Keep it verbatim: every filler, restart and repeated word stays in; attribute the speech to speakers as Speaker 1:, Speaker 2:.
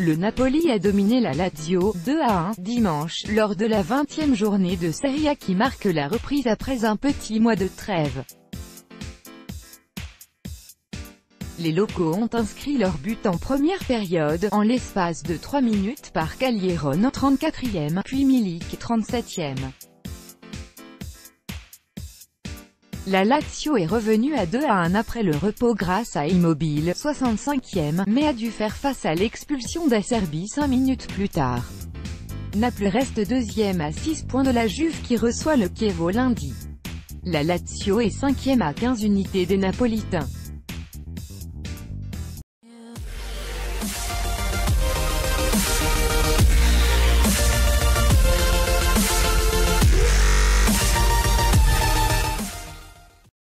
Speaker 1: Le Napoli a dominé la Lazio, deux à un, dimanche, lors de la vingtième journée de Serie A qui marque la reprise après un petit mois de trêve. Les locaux ont inscrit leur but en première période, en l'espace de trois minutes par Calieron en trente-quatrième, puis Milik, trente-septième. La Lazio est revenue à deux à un après le repos grâce à Immobile, soixante-cinquième, mais a dû faire face à l'expulsion d'Acerbi cinq minutes plus tard. Naples reste deuxième à six points de la Juve qui reçoit le Chievo lundi. La Lazio est cinquième à quinze unités des Napolitains.